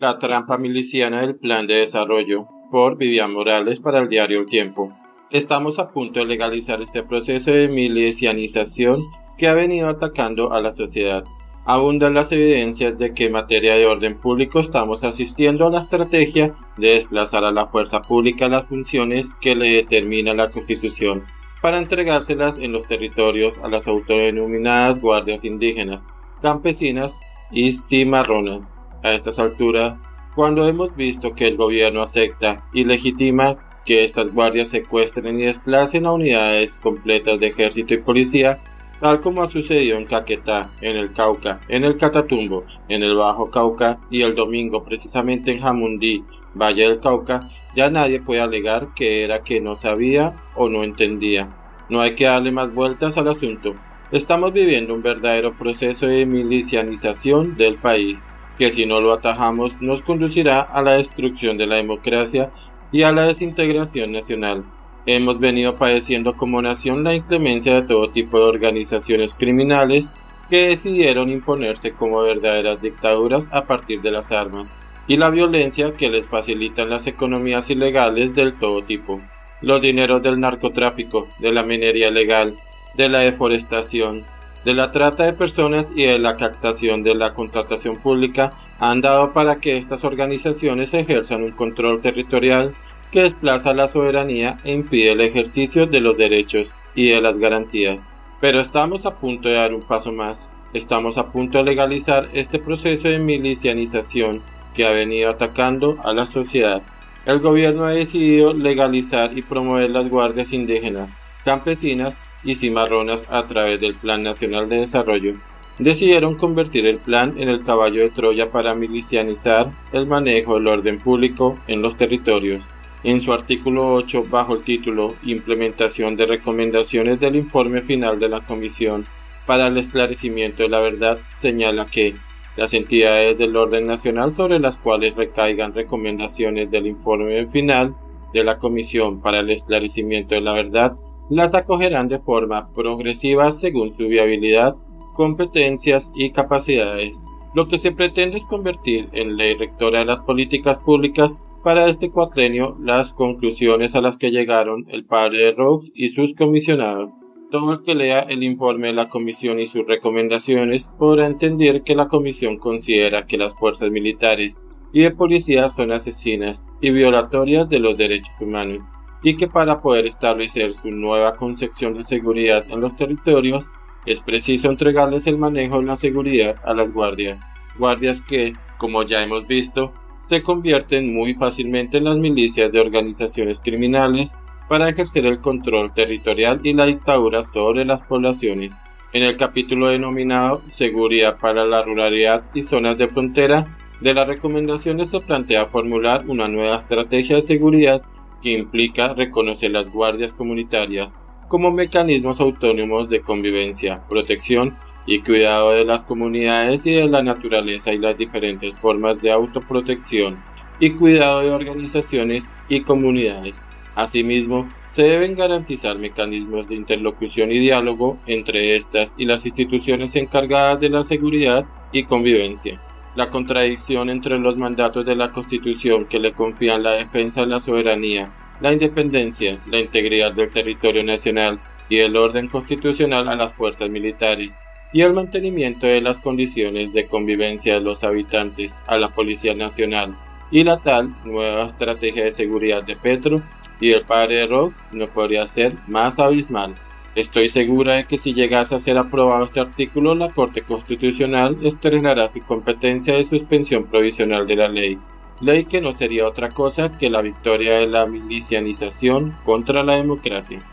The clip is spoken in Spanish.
La trampa miliciana del Plan de Desarrollo, por Vivian Morales para el diario El Tiempo. Estamos a punto de legalizar este proceso de milicianización que ha venido atacando a la sociedad. Abundan las evidencias de que en materia de orden público estamos asistiendo a la estrategia de desplazar a la fuerza pública las funciones que le determina la Constitución para entregárselas en los territorios a las autodenominadas guardias indígenas, campesinas y cimarronas. A estas alturas, cuando hemos visto que el gobierno acepta y legitima que estas guardias secuestren y desplacen a unidades completas de ejército y policía, tal como ha sucedido en Caquetá, en el Cauca, en el Catatumbo, en el Bajo Cauca y el domingo precisamente en Jamundí, Valle del Cauca, ya nadie puede alegar que era que no sabía o no entendía. No hay que darle más vueltas al asunto. Estamos viviendo un verdadero proceso de milicianización del país, que si no lo atajamos nos conducirá a la destrucción de la democracia y a la desintegración nacional. Hemos venido padeciendo como nación la inclemencia de todo tipo de organizaciones criminales que decidieron imponerse como verdaderas dictaduras a partir de las armas y la violencia que les facilitan las economías ilegales del todo tipo. Los dineros del narcotráfico, de la minería ilegal, de la deforestación, de la trata de personas y de la captación de la contratación pública han dado para que estas organizaciones ejerzan un control territorial que desplaza la soberanía e impide el ejercicio de los derechos y de las garantías. Pero estamos a punto de dar un paso más. Estamos a punto de legalizar este proceso de milicianización que ha venido atacando a la sociedad. El gobierno ha decidido legalizar y promover las guardias indígenas, campesinas y cimarronas a través del Plan Nacional de Desarrollo. Decidieron convertir el plan en el caballo de Troya para milicianizar el manejo del orden público en los territorios. En su artículo 8, bajo el título Implementación de recomendaciones del informe final de la Comisión para el esclarecimiento de la verdad, señala que las entidades del orden nacional sobre las cuales recaigan recomendaciones del informe final de la Comisión para el esclarecimiento de la verdad las acogerán de forma progresiva según su viabilidad, competencias y capacidades. Lo que se pretende es convertir en ley rectora de las políticas públicas para este cuatrenio las conclusiones a las que llegaron el padre Roux y sus comisionados. Todo el que lea el informe de la Comisión y sus recomendaciones podrá entender que la Comisión considera que las fuerzas militares y de policía son asesinas y violatorias de los derechos humanos, y que para poder establecer su nueva concepción de seguridad en los territorios es preciso entregarles el manejo de la seguridad a las guardias que, como ya hemos visto, se convierten muy fácilmente en las milicias de organizaciones criminales para ejercer el control territorial y la dictadura sobre las poblaciones. En el capítulo denominado Seguridad para la Ruralidad y Zonas de Frontera, de las recomendaciones se plantea formular una nueva estrategia de seguridad que implica reconocer las guardias comunitarias como mecanismos autónomos de convivencia, protección y cuidado de las comunidades y de la naturaleza y las diferentes formas de autoprotección y cuidado de organizaciones y comunidades. Asimismo, se deben garantizar mecanismos de interlocución y diálogo entre estas y las instituciones encargadas de la seguridad y convivencia. La contradicción entre los mandatos de la Constitución que le confían la defensa de la soberanía, la independencia, la integridad del territorio nacional y el orden constitucional a las fuerzas militares, y el mantenimiento de las condiciones de convivencia de los habitantes a la Policía Nacional, y la tal nueva estrategia de seguridad de Petro y del padre Roux no podría ser más abismal. Estoy segura de que si llegase a ser aprobado este artículo, la Corte Constitucional estrenará su competencia de suspensión provisional de la ley que no sería otra cosa que la victoria de la milicianización contra la democracia.